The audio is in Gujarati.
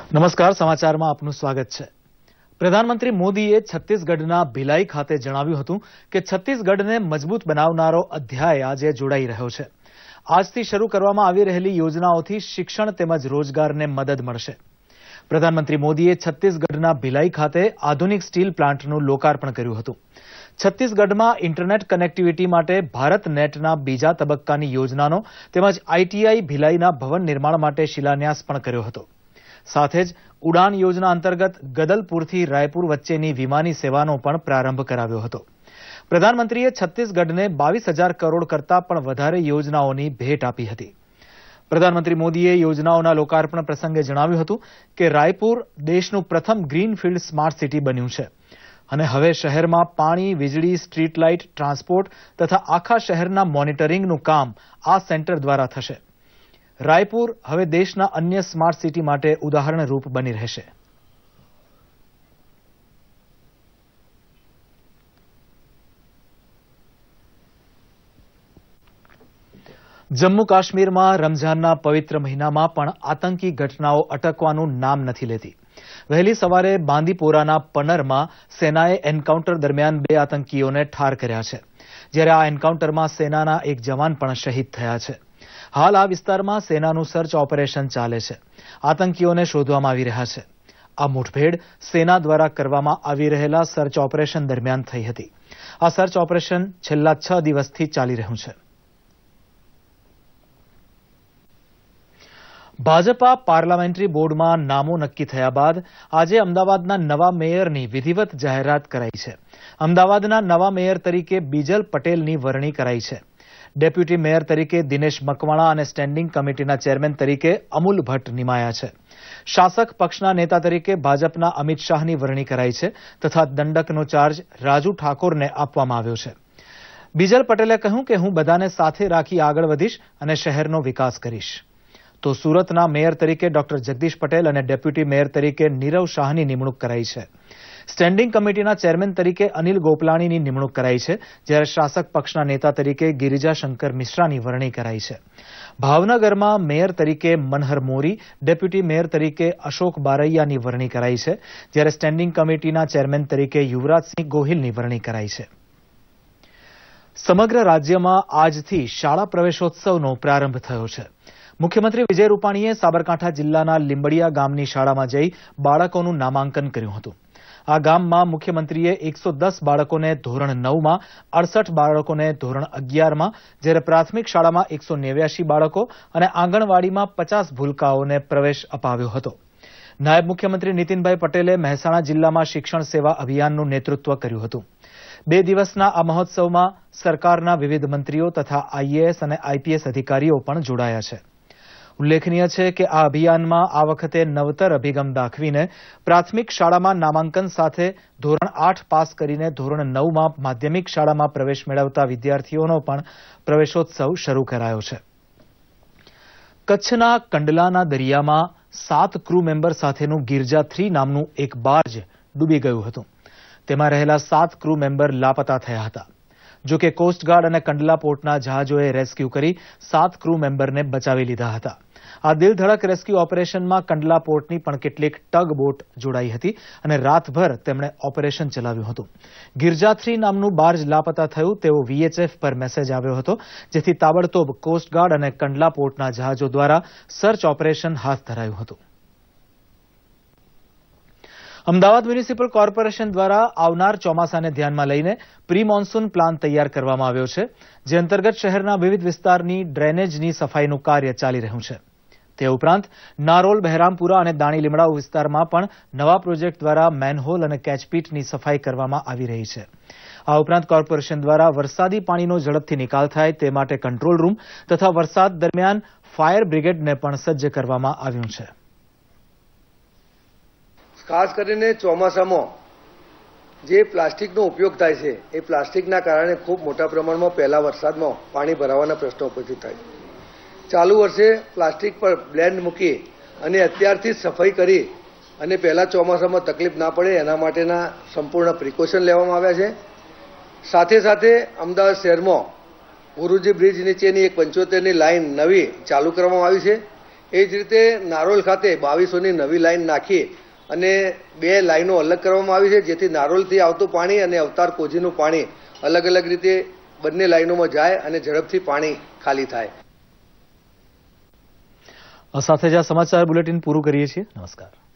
નમસ્કાર, સમાચારમાં આપનું સ્વાગત છે। પ્રધાનમંત્રી મોદીએ છત્તીસગઢના ભિલાઈ ખાતે જણાવ્યું હતું કે છત્તીસગઢને મજબૂત બનાવનારો અધ્યાય આજે જોડાઈ રહ્યો છે। આજથી શરૂ કરવામાં આવી રહેલી યોજનાઓથી શિક્ષણ તેમજ રોજગારને મદદ મળશે। પ્રધાનમંત્રી મોદીએ છત્તીસગઢના ભિલાઈ ખાતે આધુનિક સ્ટીલ પ્લાન્ટનું લોકાર્પણ કર્યું હતું। છત્તીસગઢમાં ઇન્ટરનેટ કનેક્ટિવિટી માટે ભારત નેટના બીજા તબક્કાની યોજનાનો તેમજ આઈટીઆઈ ભિલાઈના ભવન નિર્માણ માટે શિલાન્યાસ પણ કર્યો હતો। સાથે જ ઉડાન યોજના અંતર્ગત ગદલપુરથી રાયપુર વચ્ચેની વિમાની સેવાનો પણ પ્રારંભ કરાવ્યો હતો। પ્રધાનમંત્રીએ છત્તીસગઢને 22,000 કરોડ કરતાં પણ વધારે યોજનાઓની ભેટ આપી હતી। પ્રધાનમંત્રી મોદીએ યોજનાઓના લોકાર્પણ પ્રસંગે જણાવ્યું હતું કે રાયપુર દેશનું પ્રથમ ગ્રીનફિલ્ડ સ્માર્ટ સિટી બન્યું છે અને હવે શહેરમાં પાણી, વીજળી, સ્ટ્રીટ લાઇટ, ટ્રાન્સપોર્ટ તથા આખા શહેરના મોનિટરિંગનું કામ આ સેન્ટર દ્વારા થશે। રાયપુર હવે દેશના અન્ય સ્માર્ટ સિટી માટે ઉદાહરણરૂપ બની રહેશે। જમ્મુ કાશ્મીરમાં રમઝાનના પવિત્ર મહિનામાં પણ આતંકી ઘટનાઓ અટકવાનું નામ નથી લેતી। વહેલી સવારે બાંદીપોરાના પનરમાં સેનાએ એન્કાઉન્ટર દરમિયાન 2 આતંકીઓને ઠાર કર્યા છે, જ્યારે આ એન્કાઉન્ટરમાં સેનાના એક જવાન પણ શહીદ થયા છે। હાલ આ વિસ્તારમાં સેનાનું સર્ચ ઓપરેશન ચાલે છે। આતંકીઓને શોધવામાં આવી રહ્યા છે। આ મુઠભેડ સેના દ્વારા કરવામાં આવી રહેલા સર્ચ ઓપરેશન દરમિયાન થઈ હતી। આ સર્ચ ઓપરેશન છેલ્લા 6 દિવસથી ચાલી રહ્યું છે। ભાજપા પાર્લામેન્ટરી બોર્ડમાં નામો નક્કી થયા બાદ આજે અમદાવાદના નવા મેયરની વિધિવત જાહેરાત કરાઈ છે। અમદાવાદના નવા મેયર તરીકે બીજલ પટેલની વરણી કરાઈ છે। ડેપ્યુટી મેયર તરીકે દિનેશ મકવાણા અને સ્ટેન્ડિંગ કમિટીના ચેરમેન તરીકે અમૂલ ભટ્ટ નિમાયા છે। શાસક પક્ષના નેતા તરીકે ભાજપના અમિત શાહની વરણી કરાઈ છે તથા દંડકનો ચાર્જ રાજુ ઠાકોરને આપવામાં આવ્યો છે। બીજલ પટેલે કહ્યું કે હું બધાને સાથે રાખી આગળ વધીશ અને શહેરનો વિકાસ કરીશ। તો સુરતના મેયર તરીકે ડોક્ટર જગદીશ પટેલ અને ડેપ્યુટી મેયર તરીકે નીરવ શાહની નિમણૂક કરાઈ છે। સ્ટેન્ડિંગ કમિટીના ચેરમેન તરીકે અનિલ ગોપલાણીની નિમણૂક કરાઈ છે, જ્યારે શાસક પક્ષના નેતા તરીકે ગિરિજા શંકર મિશ્રાની વરણી કરાઈ છે। ભાવનગરમાં મેયર તરીકે મનહર મોરી, ડેપ્યુટી મેયર તરીકે અશોક બારૈયાની વરણી કરાઈ છે, જ્યારે સ્ટેન્ડિંગ કમિટીના ચેરમેન તરીકે યુવરાજસિંહ ગોહિલની વરણી કરાઈ છે। સમગ્ર રાજ્યમાં આજથી શાળા પ્રવેશોત્સવનો પ્રારંભ થયો છે। મુખ્યમંત્રી વિજય રૂપાણીએ સાબરકાંઠા જિલ્લાના લીંબડિયા ગામની શાળામાં જઈ બાળકોનું નામાંકન કર્યું હતું। આ ગામમાં મુખ્યમંત્રીએ 110 બાળકોને ધોરણ 9માં, 68 બાળકોને ધોરણ 11માં, જ્યારે પ્રાથમિક શાળામાં 189 બાળકો અને આંગણવાડીમાં 50 ભૂલકાઓને પ્રવેશ અપાવ્યો હતો। નાયબ મુખ્યમંત્રી નીતિનભાઈ પટેલે મહેસાણા જિલ્લામાં શિક્ષણ સેવા અભિયાનનું નેતૃત્વ કર્યું હતું। 2 દિવસના આ મહોત્સવમાં સરકારના વિવિધ મંત્રીઓ તથા આઈએએસ અને આઈપીએસ અધિકારીઓ પણ જોડાયા છે। ઉલ્લેખનીય છે કે આ અભિયાનમાં આ વખતે નવતર અભિગમ દાખવીને પ્રાથમિક શાળામાં નામાંકન સાથે ધોરણ 8 પાસ કરીને ધોરણ 9માં માધ્યમિક શાળામાં પ્રવેશ મેળવતા વિદ્યાર્થીઓનો પણ પ્રવેશોત્સવ શરૂ કરાયો છે। કચ્છના કંડલાના દરિયામાં 7 ક્રૂ મેમ્બર સાથેનું ગિરજા 3 નામનું એક બાર્જ ડૂબી ગયું હતું। તેમાં રહેલા 7 ક્રૂ મેમ્બર લાપતા થયા હતા। જો કે કોસ્ટગાર્ડ અને કંડલા પોર્ટના જહાજોએ રેસ્ક્યુ કરી 7 ક્રૂ મેમ્બરને બચાવી લીધા હતા। આ દિલધડક રેસ્ક્યુ ઓપરેશનમાં કંડલા પોર્ટની પણ કેટલીક ટગ બોટ જોડાઈ હતી અને રાતભર તેમણે ઓપરેશન ચલાવ્યું હતું। ગિરજા 3 નામનું બાર્જ લાપતા થયું તેવો વીએચએફ પર મેસેજ આવ્યો હતો, જેથી તાબડતોબ કોસ્ટગાર્ડ અને કંડલા પોર્ટના જહાજો દ્વારા સર્ચ ઓપરેશન હાથ ધરાયું હતું। અમદાવાદ મ્યુનિસિપલ કોર્પોરેશન દ્વારા આવનાર ચોમાસાને ધ્યાનમાં લઈને પ્રી મોન્સૂન પ્લાન તૈયાર કરવામાં આવ્યો છે, જે અંતર્ગત શહેરના વિવિધ વિસ્તારની ડ્રેનેજની સફાઈનું કાર્ય ચાલી રહ્યું છે। તે ઉપરાંત નારોલ, બહેરામપુરા અને દાણી લીમડાઉ વિસ્તારમાં પણ નવા પ્રોજેક્ટ દ્વારા મેનહોલ અને કેચપીટની સફાઈ કરવામાં આવી રહી છે। આ ઉપરાંત કોર્પોરેશન દ્વારા વરસાદી પાણીનો ઝડપથી નિકાલ થાય તે માટે કંટ્રોલ રૂમ તથા વરસાદ દરમિયાન ફાયર બ્રિગેડને પણ સજ્જ કરવામાં આવ્યું છે। ખાસ કરીને ચોમાસામાં જે પ્લાસ્ટિકનો ઉપયોગ થાય છે એ પ્લાસ્ટિકના કારણે ખૂબ મોટા પ્રમાણમાં પહેલા વરસાદમાં પાણી ભરાવાના પ્રશ્નો ઉપસ્થિત થાય। ચાલુ વર્ષે પ્લાસ્ટિક પર બ્લેન્ડ મૂકી અને અત્યારથી જ સફાઈ કરી અને પહેલા ચોમાસામાં તકલીફ ના પડે એના માટેના સંપૂર્ણ પ્રિકોશન લેવામાં આવ્યા છે। સાથે સાથે અમદાવાદ શહેરમાં ગુરુજી બ્રિજ નીચેની એક 75ની લાઇન નવી ચાલુ કરવામાં આવી છે। એ જ રીતે નારોલ ખાતે 2200ની નવી લાઈન નાખી અને 2 લાઈનો અલગ કરવામાં આવી છે, જેથી નારોલથી આવતું પાણી અને અવતાર કોજીનું પાણી અલગ અલગ રીતે બંને લાઈનોમાં જાય અને ઝડપથી પાણી ખાલી થાય. આ સાથે જ આ સમાચાર બુલેટિન પૂરું કરીએ છીએ. નમસ્કાર.